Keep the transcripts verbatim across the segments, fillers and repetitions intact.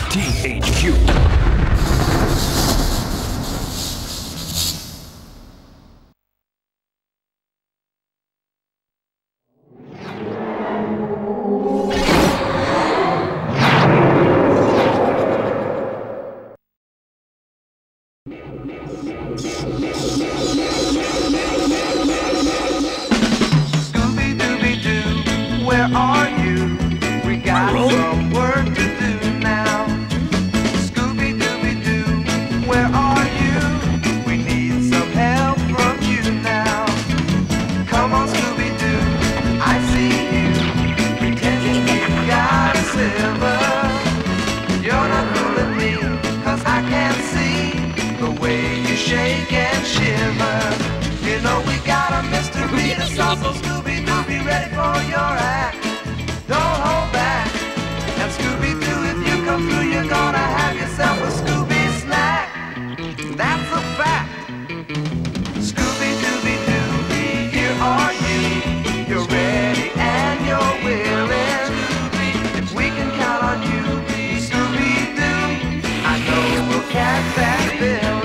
T H Q. Scooby-Dooby-Doo, where are you? We got some work to do now. Scooby-Dooby-Doo, where are you? We need some help from you now. Come on, Scooby-Doo, I see you, pretending you got a silver. You're not fooling me, 'cause I can see the way you shake and shiver. You know we got a mystery to solve, so Scooby-Doo, be ready for your act. Don't hold back. And Scooby-Doo, if you come through, you're gonna have yourself a Scooby snack. That's a fact. Scooby-Dooby-Doo, here are you. You're ready and you're willing. If we can count on you, Scooby-Doo, I know we'll catch that villain.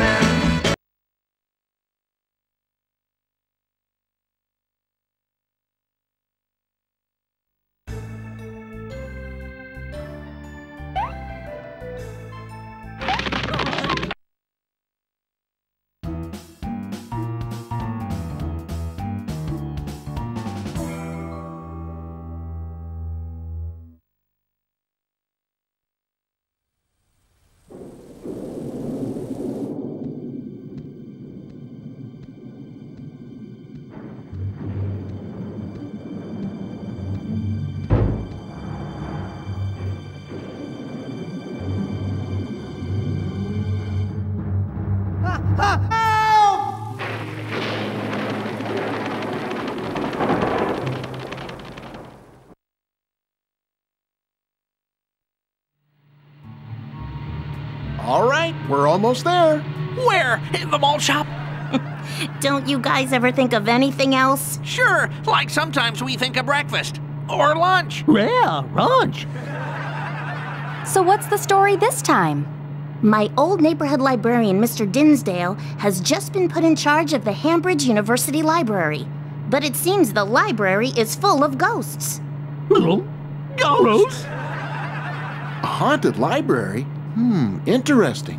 All right, we're almost there. Where? In the mall shop? Don't you guys ever think of anything else? Sure, like sometimes we think of breakfast. Or lunch. Yeah, lunch. So what's the story this time? My old neighborhood librarian, Mister Dinsdale, has just been put in charge of the Hambridge University Library. But it seems the library is full of ghosts. Ghosts? A haunted library? Hmm, interesting.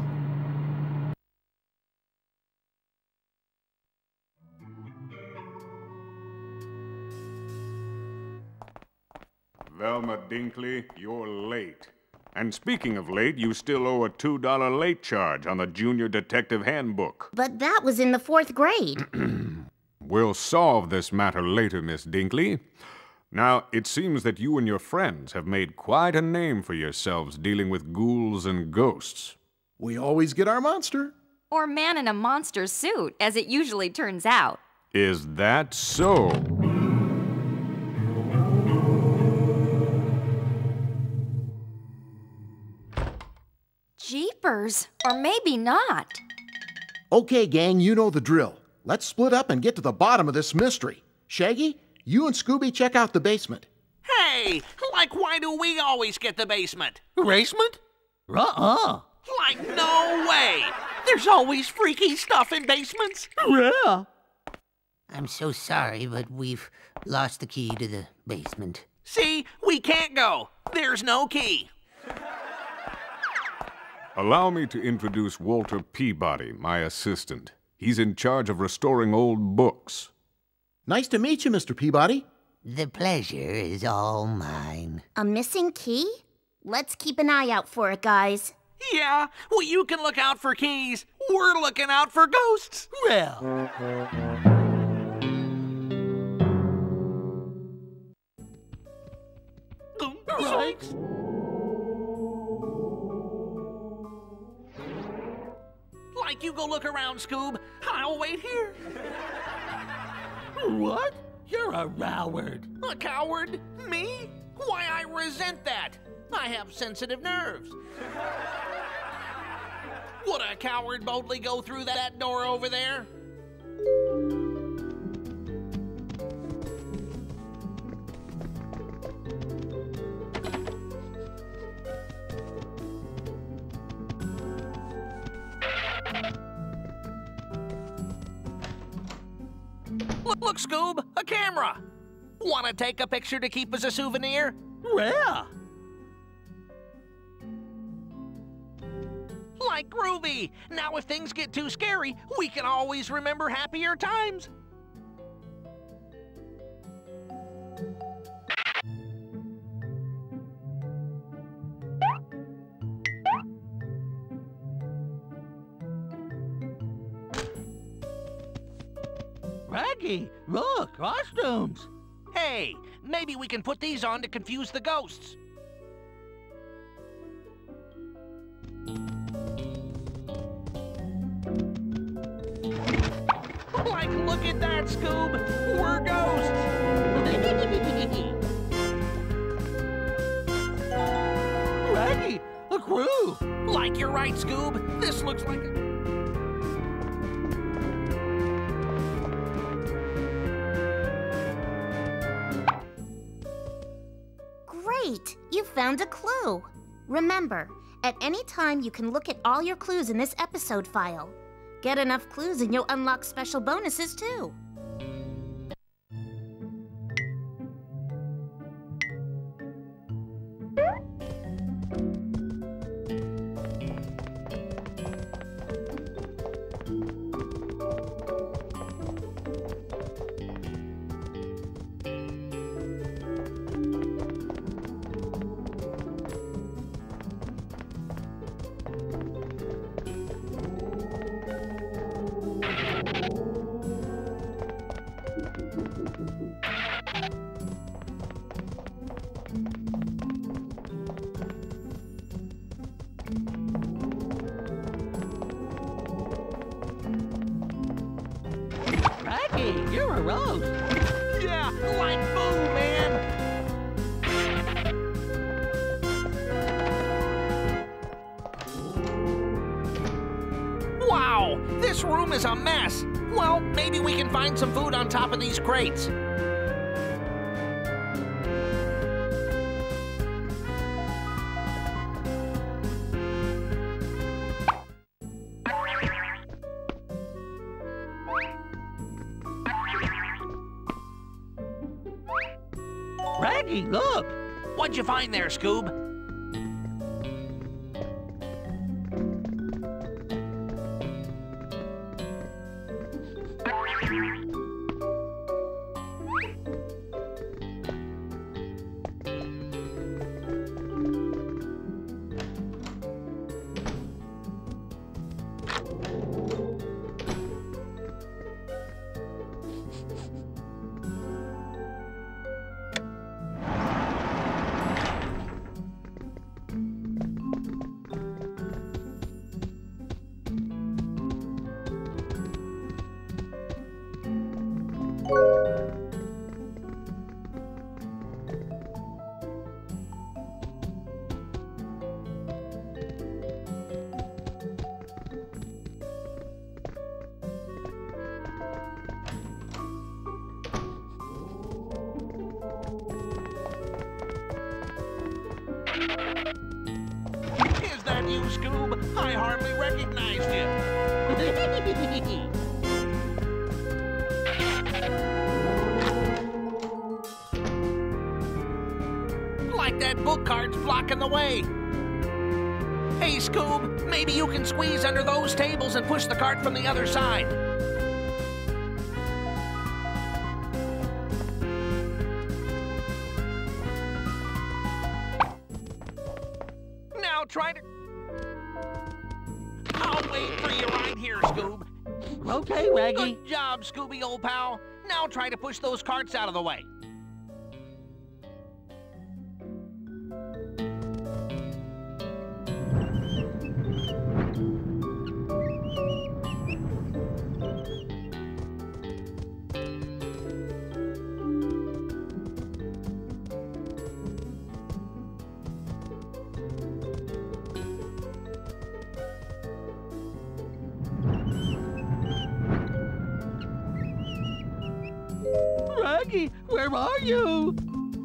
Velma Dinkley, you're late. And speaking of late, you still owe a two dollar late charge on the Junior Detective Handbook. But that was in the fourth grade. We'll solve this matter later, Miss Dinkley. Now, it seems that you and your friends have made quite a name for yourselves dealing with ghouls and ghosts. We always get our monster. Or man in a monster suit, as it usually turns out. Is that so? Jeepers, or maybe not. Okay, gang, you know the drill. Let's split up and get to the bottom of this mystery. Shaggy, you and Scooby check out the basement. Hey, like why do we always get the basement? Basement? Uh-uh. Like no way. There's always freaky stuff in basements. Yeah. I'm so sorry, but we've lost the key to the basement. See, we can't go. There's no key. Allow me to introduce Walter Peabody, my assistant. He's in charge of restoring old books. Nice to meet you, Mister Peabody. The pleasure is all mine. A missing key? Let's keep an eye out for it, guys. Yeah, well, you can look out for keys. We're looking out for ghosts. Well. Right. Like you go look around, Scoob. I'll wait here. What? You're a coward. A coward? Me? Why, I resent that. I have sensitive nerves. Would a coward boldly go through that door over there? Look, Scoob, a camera. Want to take a picture to keep as a souvenir? Where? Like Groovy. Now if things get too scary, we can always remember happier times. Raggy, look, costumes. Hey, maybe we can put these on to confuse the ghosts. Like, look at that, Scoob! We're ghosts! Raggy, a crew. Like you're right, Scoob. This looks like a... Great! You found a clue. Remember, at any time you can look at all your clues in this episode file. Get enough clues and you'll unlock special bonuses too. Raggy, you're a roast. Yeah, like boo, man! Wow, this room is a mess. Well, maybe we can find some food on top of these crates. Raggy, look. What'd you find there, Scoob? Is that you, Scoob? I hardly recognized you. Like that book cart's blocking the way. Hey, Scoob, maybe you can squeeze under those tables and push the cart from the other side. Now try to... I'll wait for you right here, Scoob. Okay, Raggy. Good job, Scooby, old pal. Now try to push those carts out of the way. Raggy, where are you?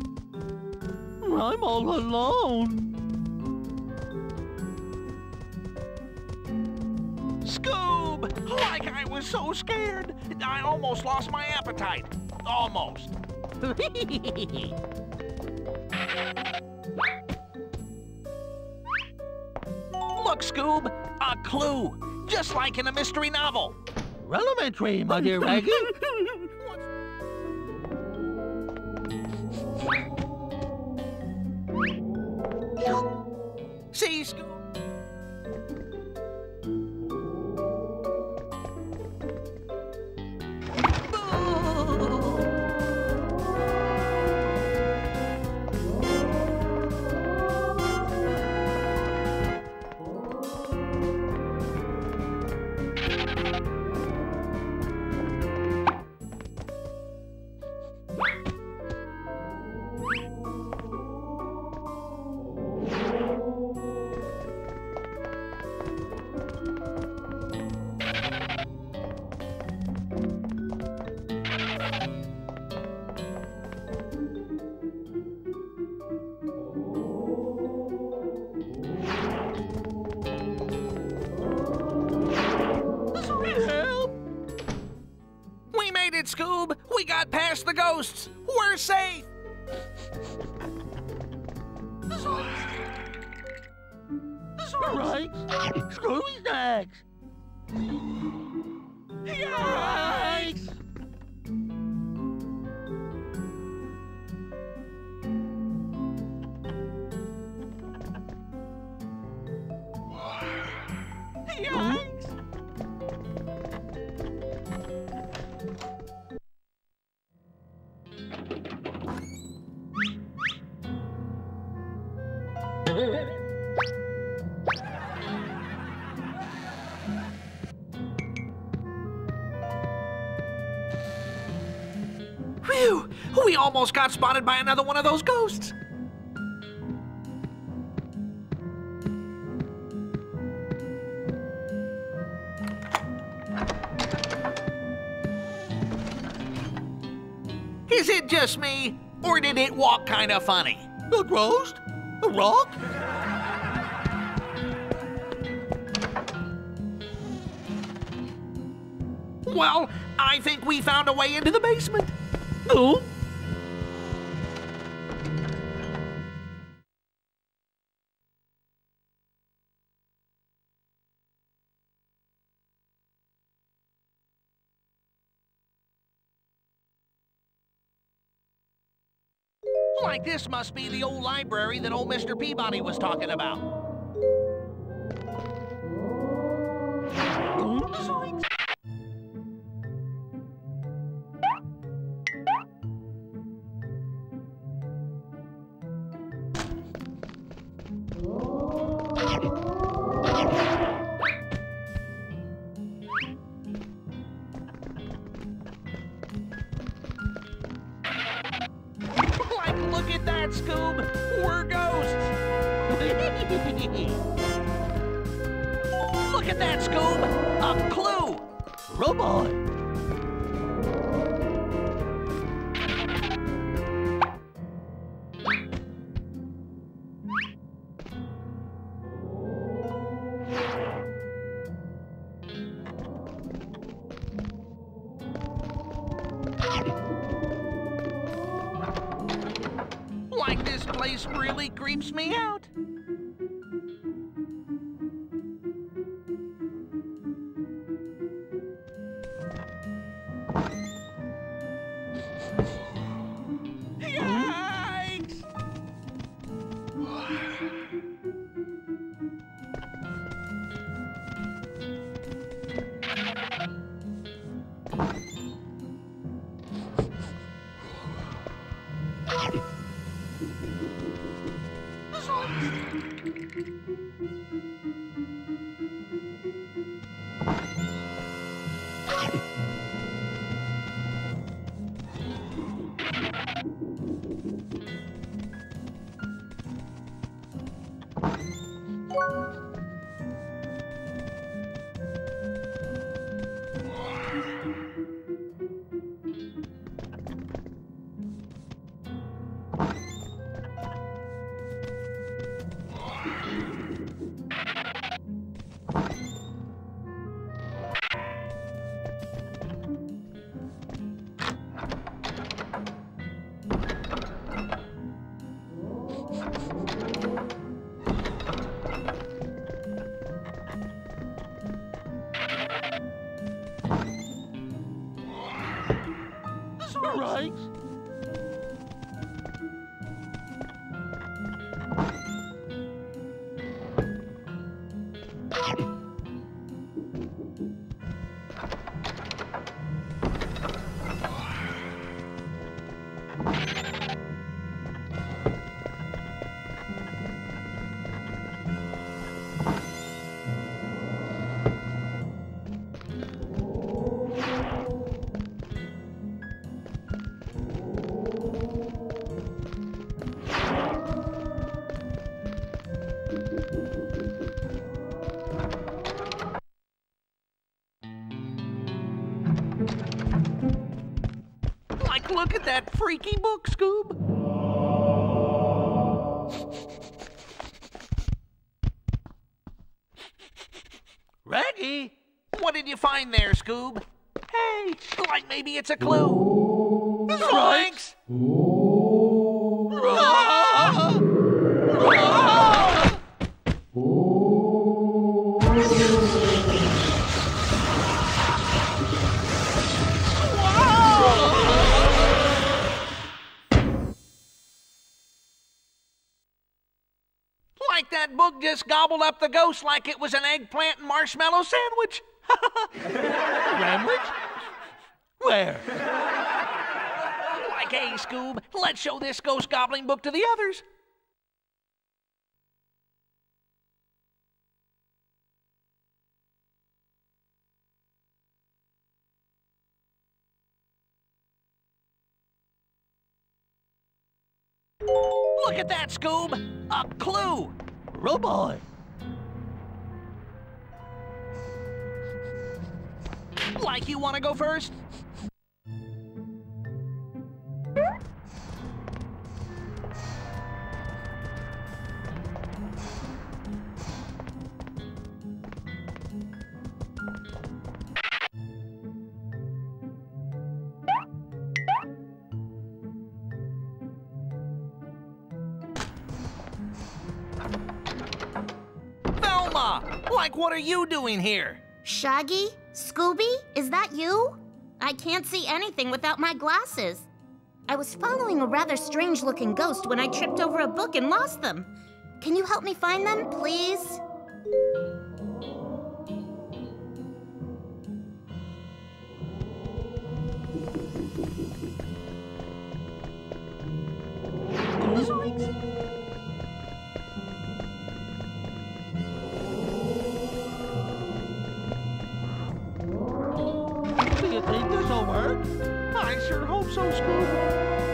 I'm all alone. Scoob! Like I was so scared. I almost lost my appetite. Almost. Look, Scoob, a clue, just like in a mystery novel. Elementary, my dear Raggy. See, Scoob? Scoob, we got past the ghosts. We're safe. Right. Scooby snacks. Yikes! Yikes! Phew! We almost got spotted by another one of those ghosts. Is it just me, or did it walk kind of funny? A ghost? A rock? Well, I think we found a way into the basement. No. Like this must be the old library that old Mister Peabody was talking about. Look at that, Scoob! We're ghosts! Look at that, Scoob! A clue! Robot! Like this place really creeps me out. Yikes! that freaky book, Scoob? Raggy? What did you find there, Scoob? Hey, like maybe it's a clue. Zoinks! Like that book just gobbled up the ghost like it was an eggplant and marshmallow sandwich. Sandwich? Where? Like, hey, Scoob, let's show this ghost gobbling book to the others. Look at that, Scoob! A clue! Robot. Like, you want to go first? Velma! Like, what are you doing here? Shaggy? Scooby? Is that you? I can't see anything without my glasses. I was following a rather strange-looking ghost when I tripped over a book and lost them. Can you help me find them, please? Do you think this will work? I sure hope so, Scoob.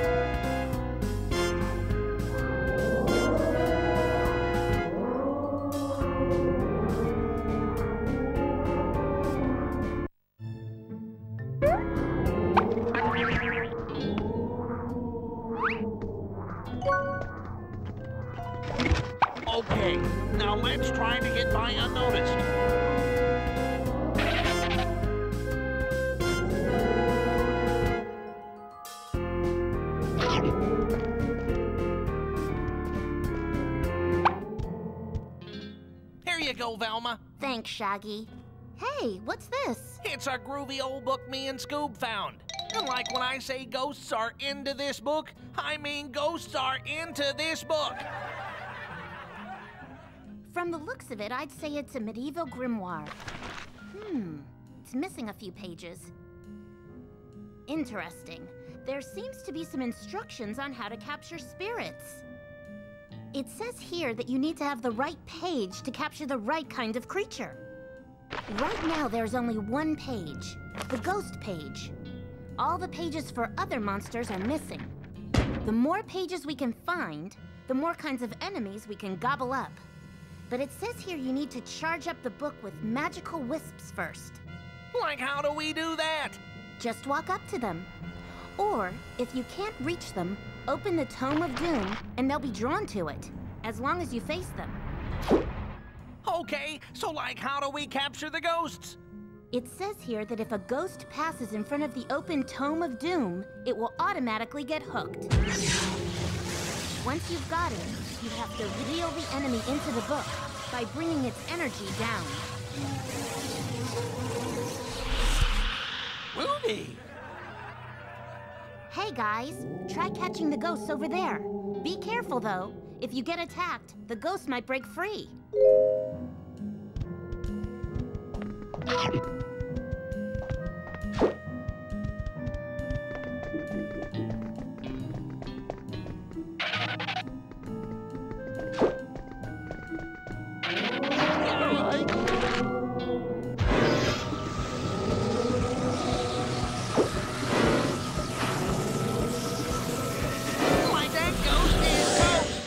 Okay, now let's try to get by unnoticed. Here you go, Velma. Thanks, Shaggy. Hey, what's this? It's a groovy old book me and Scoob found. And like when I say ghosts are into this book, I mean ghosts are into this book. From the looks of it, I'd say it's a medieval grimoire. Hmm, it's missing a few pages. Interesting. There seems to be some instructions on how to capture spirits. It says here that you need to have the right page to capture the right kind of creature. Right now, there's only one page, the ghost page. All the pages for other monsters are missing. The more pages we can find, the more kinds of enemies we can gobble up. But it says here you need to charge up the book with magical wisps first. Like, how do we do that? Just walk up to them. Or, if you can't reach them, open the Tome of Doom and they'll be drawn to it, as long as you face them. Okay, so like, how do we capture the ghosts? It says here that if a ghost passes in front of the open Tome of Doom, it will automatically get hooked. Once you've got it, you have to reel the enemy into the book by bringing its energy down. Ruby! Hey guys, try catching the ghosts over there. Be careful though. If you get attacked, the ghost might break free. Like, that ghost is toast.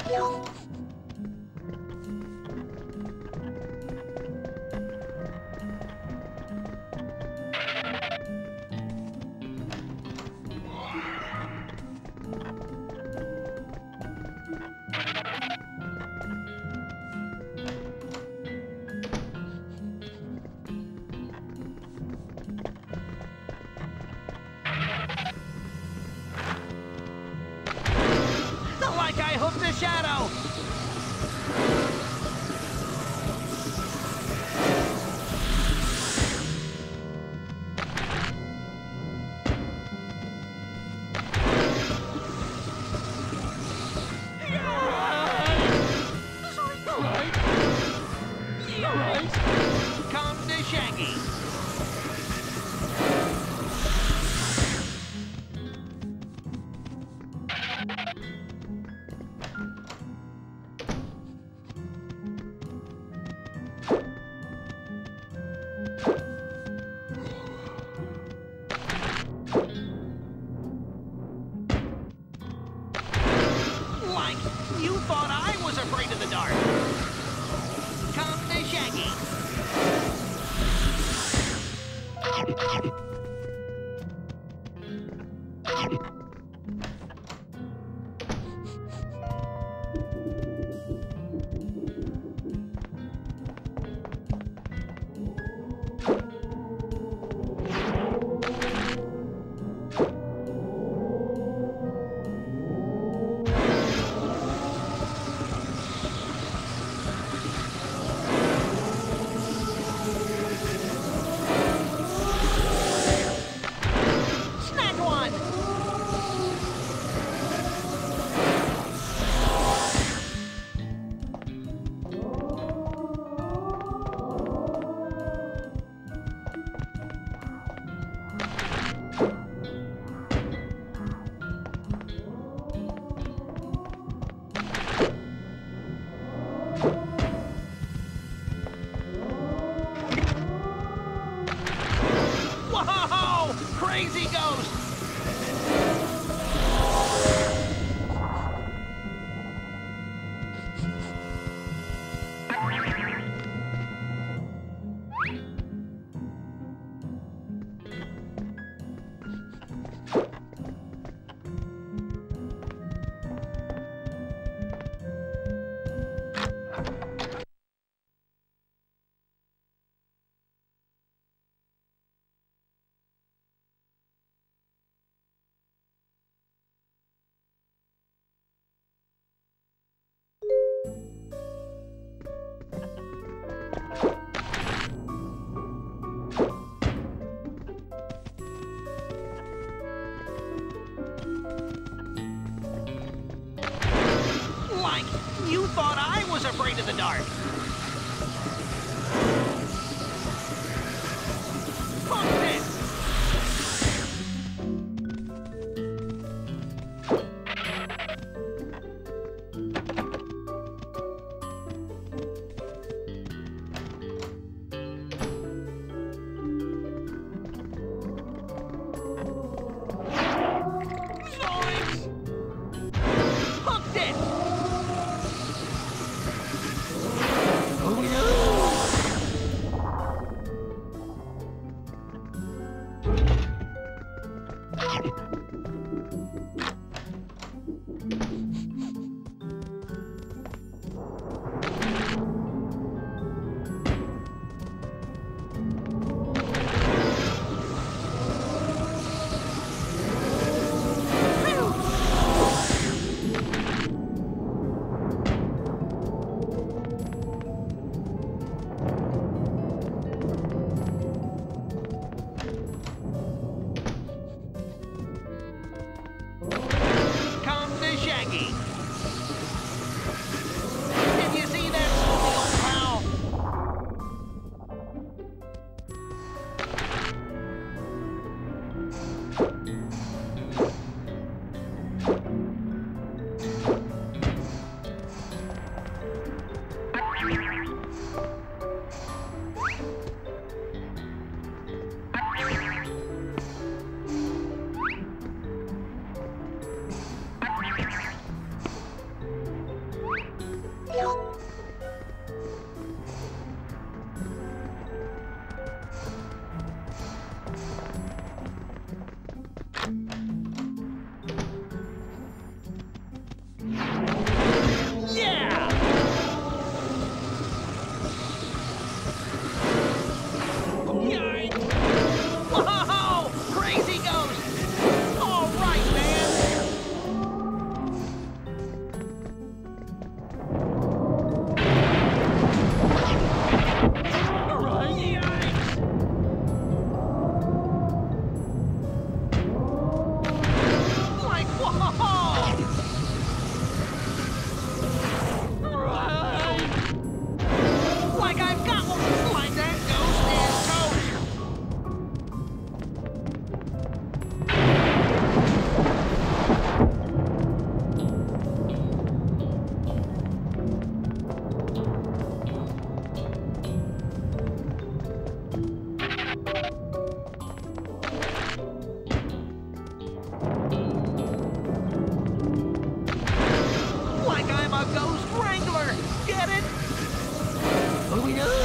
Like I hooked the shadow! Come to Shaggy. Like you thought I was afraid of the dark. Come to Shaggy. Snag one! Whoa! Crazy ghost! Like you thought I was afraid of the dark. Fuck this! Zoinks! Hooked it! Yeah! Yikes! Whoa! Crazy ghost! All right, man! All right, yikes! Like, whoa! Right! Like I've got one! Like that ghost is toast! Like I'm a ghost wrangler! Get it? What do we do?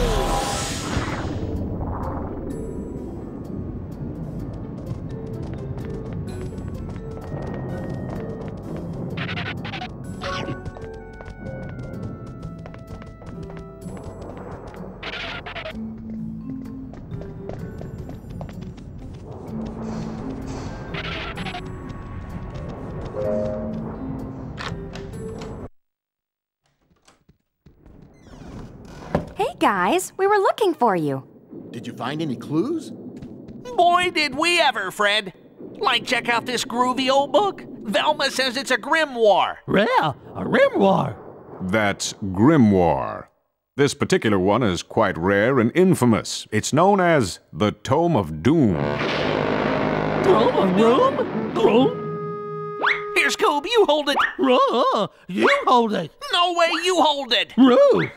Hey guys, we were looking for you. Did you find any clues? Boy, did we ever, Fred! Like, check out this groovy old book. Velma says it's a grimoire. Yeah, a grimoire. That's Grimoire. This particular one is quite rare and infamous. It's known as the Tome of Doom. Room, a room, room. Here, Scoob, you hold it. Uh, you hold it. No way, you hold it. Room.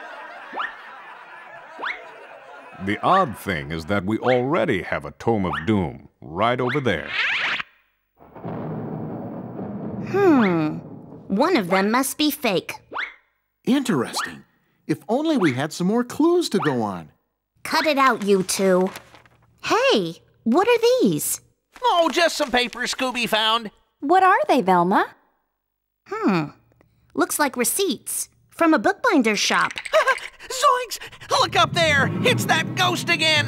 The odd thing is that we already have a Tome of Doom right over there. Hmm. One of them must be fake. Interesting. If only we had some more clues to go on. Cut it out, you two. Hey, what are these? Oh, just some papers Scooby found. What are they, Velma? Hmm. Looks like receipts from a bookbinder's shop. Zoinks! Look up there! It's that ghost again!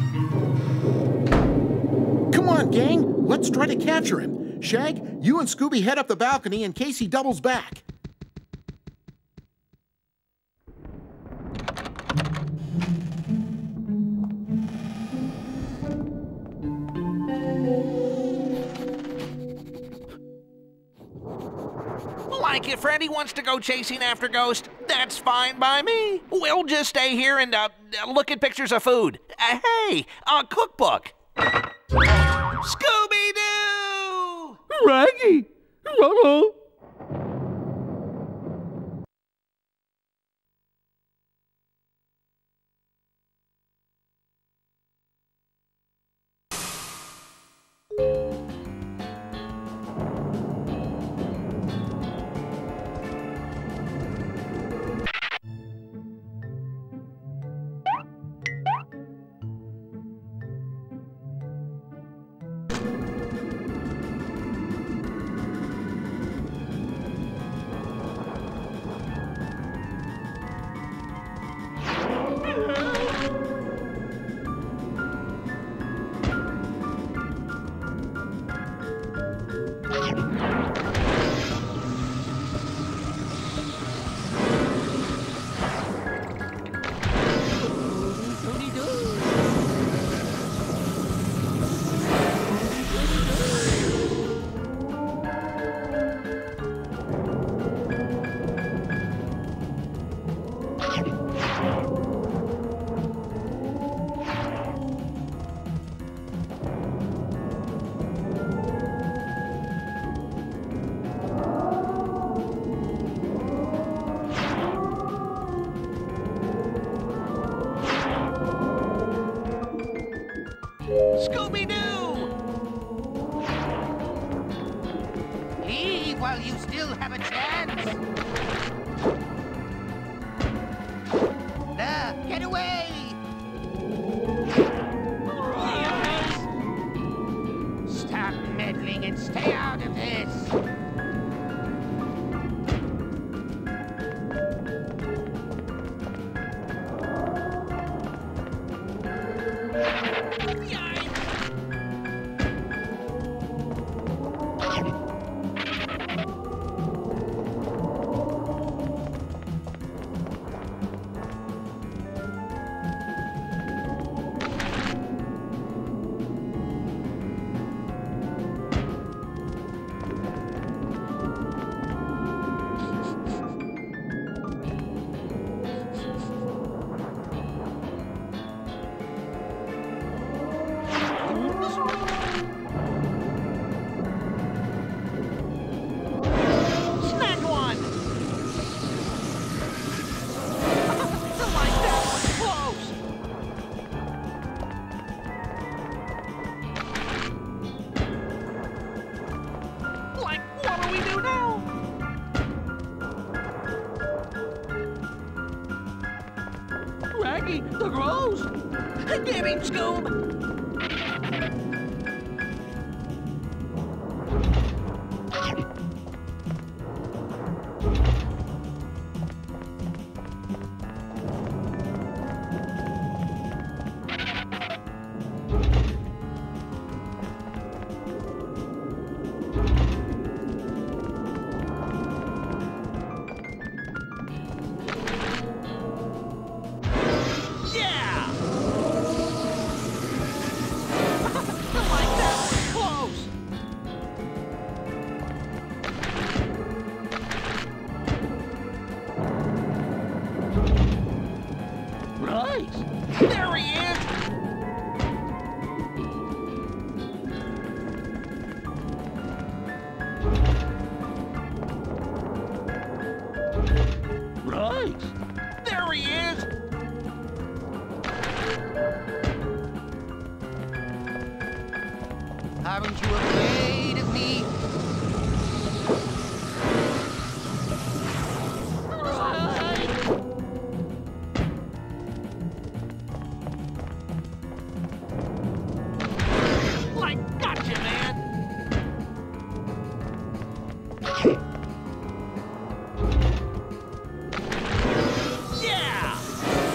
Come on, gang. Let's try to capture him. Shag, you and Scooby head up the balcony in case he doubles back. Like, if Freddy wants to go chasing after Ghost, that's fine by me. We'll just stay here and uh, look at pictures of food. Uh, hey, a cookbook. Scooby-Doo! Raggy. Uh-oh. Shaggy, the ghost! Get him, Scoob! There he is! Right! There he is! Aren't you afraid of me? Like, gotcha, man! Yeah!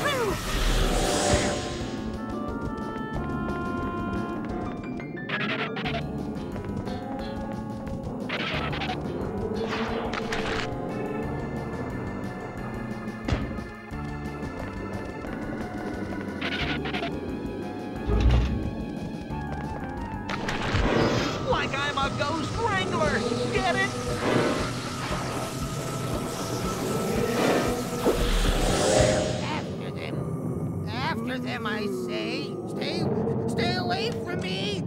Like I'm a ghost wrangler! Get it? After them. After them, I say. Stay, stay away from me.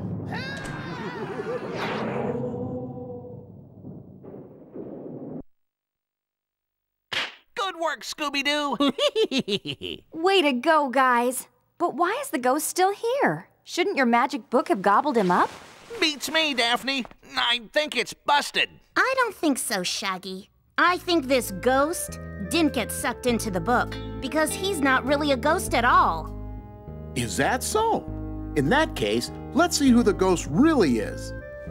Good work, Scooby-Doo! Way to go, guys. But why is the ghost still here? Shouldn't your magic book have gobbled him up? Beats me, Daphne. I think it's busted. I don't think so, Shaggy. I think this ghost didn't get sucked into the book because he's not really a ghost at all. Is that so? In that case, let's see who the ghost really is.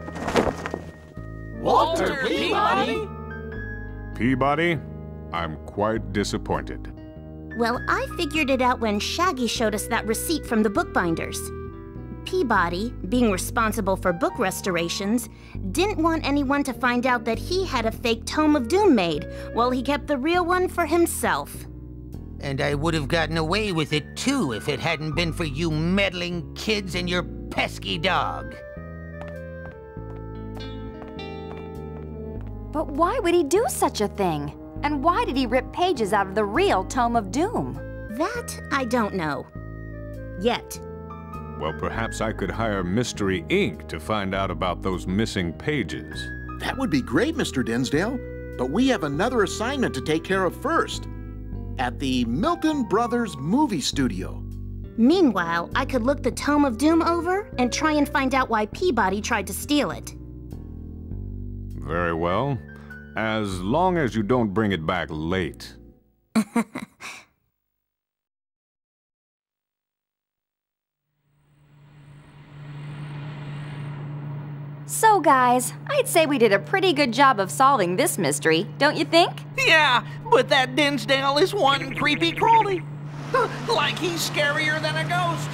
Walter Peabody? Peabody, I'm quite disappointed. Well, I figured it out when Shaggy showed us that receipt from the bookbinders. Peabody, being responsible for book restorations, didn't want anyone to find out that he had a fake Tome of Doom made, while he kept the real one for himself. And I would have gotten away with it too if it hadn't been for you meddling kids and your pesky dog. But why would he do such a thing? And why did he rip pages out of the real Tome of Doom? That I don't know. Yet. Well, perhaps I could hire Mystery Incorporated to find out about those missing pages. That would be great, Mister Dinsdale. But we have another assignment to take care of first. At the Milton Brothers Movie Studio. Meanwhile, I could look the Tome of Doom over and try and find out why Peabody tried to steal it. Very well. As long as you don't bring it back late. So, guys, I'd say we did a pretty good job of solving this mystery, don't you think? Yeah, but that Dinsdale is one creepy crawly. Like he's scarier than a ghost.